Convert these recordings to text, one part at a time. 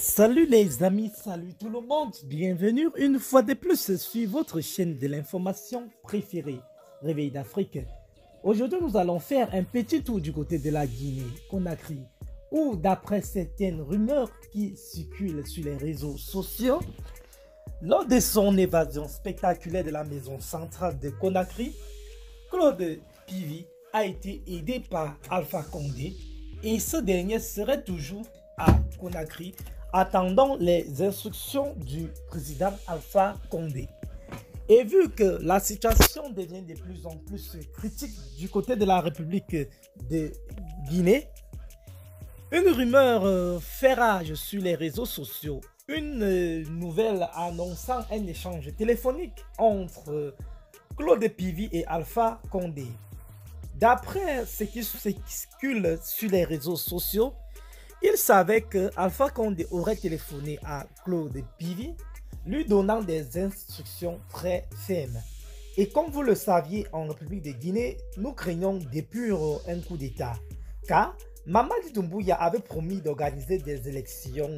Salut les amis, salut tout le monde, bienvenue une fois de plus sur votre chaîne de l'information préférée, Réveil d'Afrique. Aujourd'hui, nous allons faire un petit tour du côté de la Guinée-Conakry, où d'après certaines rumeurs qui circulent sur les réseaux sociaux, lors de son évasion spectaculaire de la maison centrale de Conakry, Claude Pivi a été aidé par Alpha Condé et ce dernier serait toujours à Conakry, attendant les instructions du président Alpha Condé. Et vu que la situation devient de plus en plus critique du côté de la République de Guinée, une rumeur fait rage sur les réseaux sociaux. Une nouvelle annonçant un échange téléphonique entre Claude Pivi et Alpha Condé. D'après ce qui circule sur les réseaux sociaux, il savait que Alpha Condé aurait téléphoné à Claude Pivi, lui donnant des instructions très fermes. Et comme vous le saviez, en République de Guinée, nous craignons depuis un coup d'État. Car Mamadi Doumbouya avait promis d'organiser des élections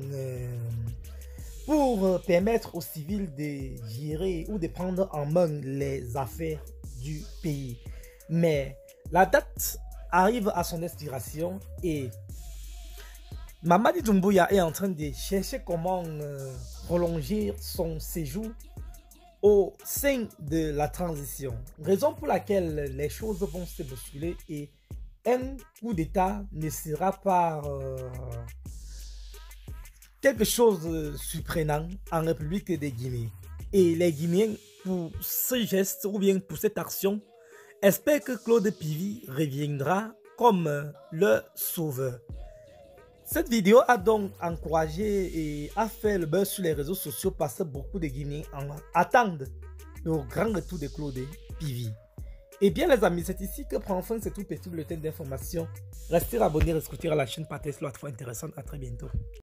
pour permettre aux civils de gérer ou de prendre en main les affaires du pays. Mais la date arrive à son expiration et Mamadi Doumbouya est en train de chercher comment prolonger son séjour au sein de la transition. Raison pour laquelle les choses vont se bousculer et un coup d'État ne sera pas quelque chose de surprenant en République de Guinée. Et les Guinéens, pour ce geste ou bien pour cette action, espèrent que Claude Pivi reviendra comme le sauveur. Cette vidéo a donc encouragé et a fait le buzz sur les réseaux sociaux parce que beaucoup de Guinéens attendent le grand retour de Claude Pivi. Et bien les amis, c'est ici que prend fin ce tout petit bulletin d'information. Restez abonnés, écoutez à la chaîne, partagez la fois intéressante. À très bientôt.